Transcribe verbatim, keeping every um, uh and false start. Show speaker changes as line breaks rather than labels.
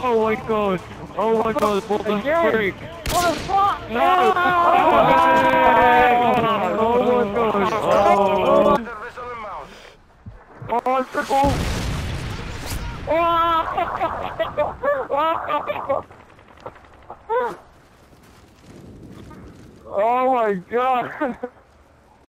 Oh my god! Oh my god, what the freak!
What the fuck?
No! Oh my god! Oh! Oh, I'm triple! Oh my god!